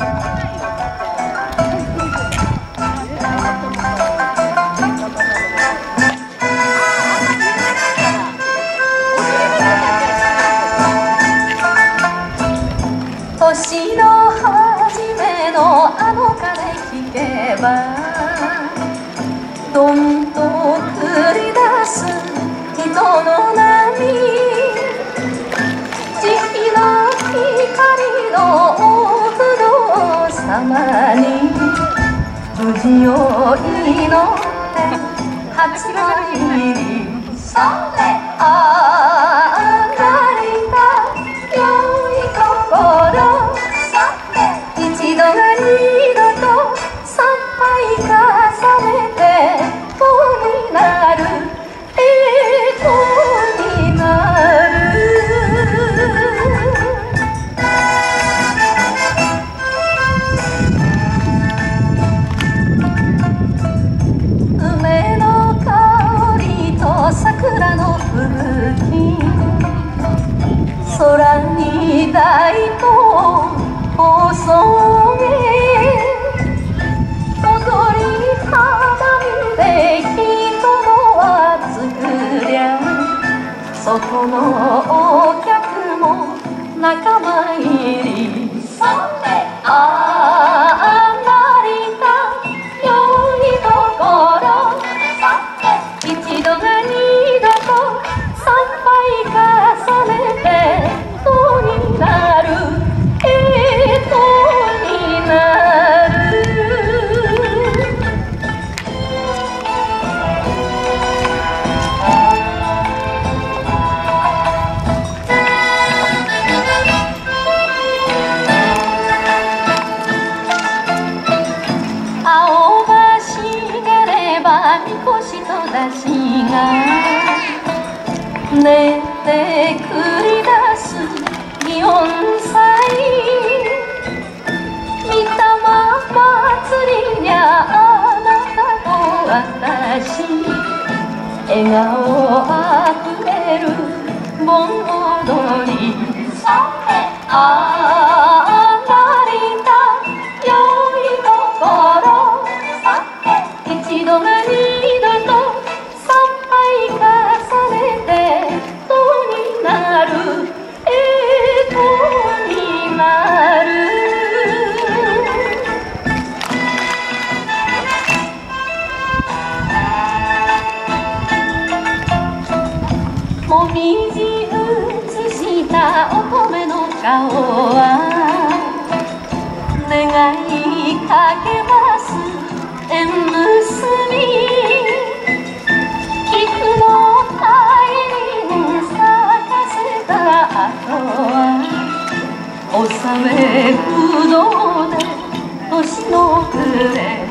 年の初めのあの鐘聞けばどんと繰り出す人の波、慈悲の光のお不動様に無事を祈って初参りそれあがりた良い心一度が二度と参拝重ねて幸になる栄光になる梅の香りと桜の吹雪空に大東細げ踊り花見で人の輪作りゃそこのお客も仲間入りそれあがりた良いところ一度が二度と参拝重ねてどうになる寝て繰り出す祇園祭御霊祭りにゃあなたと私笑顔あふれる盆踊りそれあがりた良いところ一度が二度と参拝重ねてどうになる栄光になるもみじ映した乙女の顔は願いかけます縁結び菊の大輪咲かせた後は納め不動で年の暮れ